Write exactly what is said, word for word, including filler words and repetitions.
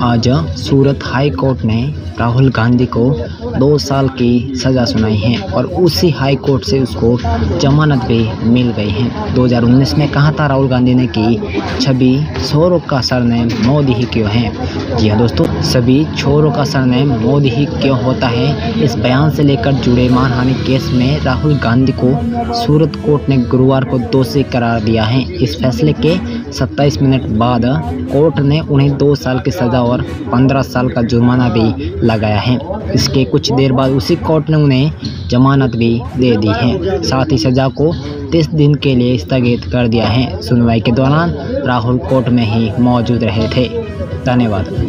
आज सूरत high court ने राहुल गांधी को दो साल की सज़ा सुनाई है और उसी हाई कोर्ट से उसको जमानत भी मिल गई है। दो हज़ार उन्नीस में कहा था राहुल गांधी ने कि सभी छोरों का सरनेम मोदी ही क्यों है। जी हाँ दोस्तों, सभी छोरों का सरनेम मोदी ही क्यों होता है। इस बयान से लेकर जुड़े मानहानि केस में राहुल गांधी को सूरत कोर्ट ने गुरुवार को दोषी करार दिया है। इस फैसले के सत्ताईस मिनट बाद कोर्ट ने उन्हें दो साल की सज़ा और पंद्रह साल का जुर्माना भी लगाया है। इसके कुछ देर बाद उसी कोर्ट ने उन्हें जमानत भी दे दी है। साथ ही सज़ा को तीस दिन के लिए स्थगित कर दिया है। सुनवाई के दौरान राहुल कोर्ट में ही मौजूद रहे थे। धन्यवाद।